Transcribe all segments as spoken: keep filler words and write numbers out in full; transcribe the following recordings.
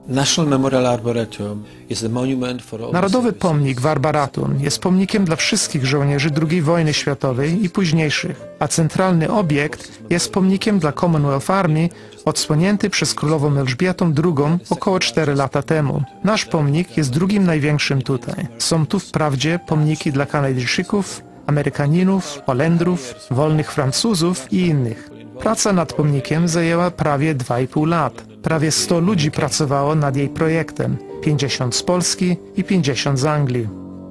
Narodowy Pomnik w Arboretum jest pomnikiem dla wszystkich żołnierzy drugiej wojny światowej i późniejszych, a centralny obiekt jest pomnikiem dla Commonwealth Army odsłonięty przez królową Elżbietą drugą około cztery lata temu. Nasz pomnik jest drugim największym tutaj. Są tu wprawdzie pomniki dla Kanadyjczyków, Amerykaninów, Holendrów, wolnych Francuzów i innych. Praca nad pomnikiem zajęła prawie dwa i pół lat. Prawie sto ludzi pracowało nad jej projektem, pięćdziesiąt z Polski i pięćdziesiąt z Anglii.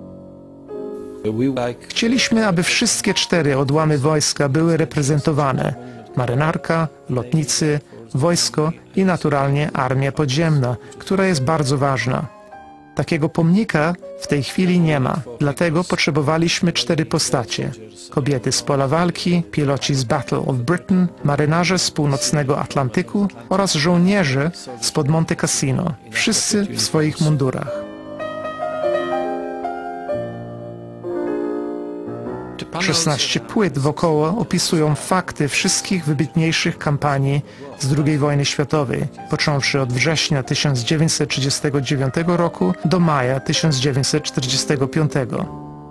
Chcieliśmy, aby wszystkie cztery odłamy wojska były reprezentowane. Marynarka, lotnicy, wojsko i naturalnie armia podziemna, która jest bardzo ważna. Takiego pomnika w tej chwili nie ma, dlatego potrzebowaliśmy cztery postacie. Kobiety z pola walki, piloci z Battle of Britain, marynarze z północnego Atlantyku oraz żołnierze spod Monte Cassino, wszyscy w swoich mundurach. szesnaście płyt wokoło opisują fakty wszystkich wybitniejszych kampanii z drugiej wojny światowej, począwszy od września tysiąc dziewięćset trzydziestego dziewiątego roku do maja tysiąc dziewięćset czterdziestego piątego.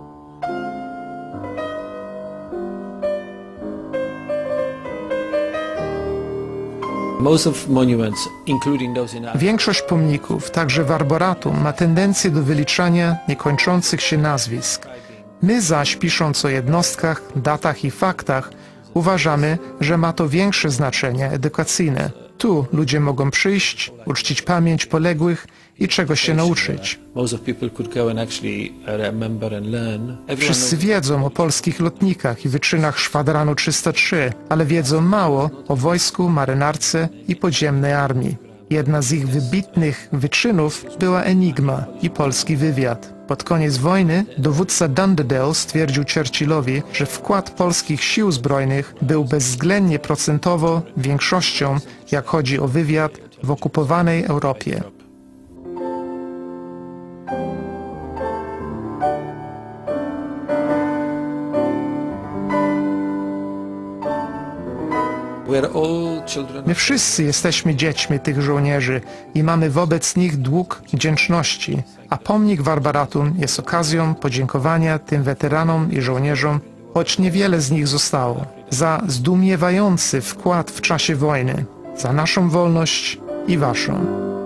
Większość pomników, także w Arboretum, ma tendencję do wyliczania niekończących się nazwisk. My zaś, pisząc o jednostkach, datach i faktach, uważamy, że ma to większe znaczenie edukacyjne. Tu ludzie mogą przyjść, uczcić pamięć poległych i czegoś się nauczyć. Wszyscy wiedzą o polskich lotnikach i wyczynach Szwadranu trzysta trzy, ale wiedzą mało o wojsku, marynarce i podziemnej armii. Jedna z ich wybitnych wyczynów była Enigma i polski wywiad. Pod koniec wojny dowódca Dunderdale stwierdził Churchillowi, że wkład polskich sił zbrojnych był bezwzględnie procentowo większością, jak chodzi o wywiad w okupowanej Europie. My wszyscy jesteśmy dziećmi tych żołnierzy i mamy wobec nich dług wdzięczności, a pomnik w Arboretum jest okazją podziękowania tym weteranom i żołnierzom, choć niewiele z nich zostało, za zdumiewający wkład w czasie wojny, za naszą wolność i waszą.